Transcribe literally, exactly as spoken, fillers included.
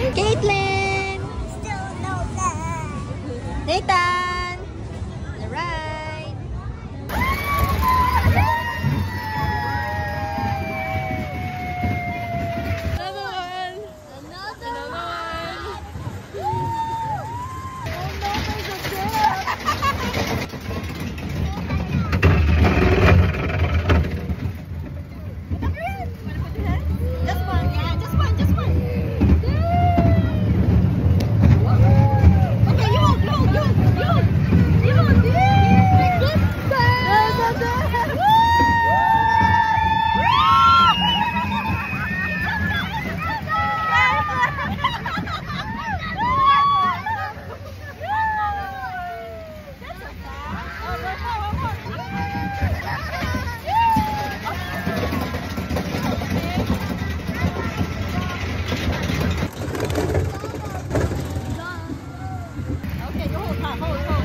Caitlin! Still no that. Nathan! Alright! Another one! Another Another one! Oh no, there's a bear. Just one, yeah, just one, just one. Okay, you hold, you hold, you hold, you hold. You hold, yeah. Good Okay, you hold, hold, hold.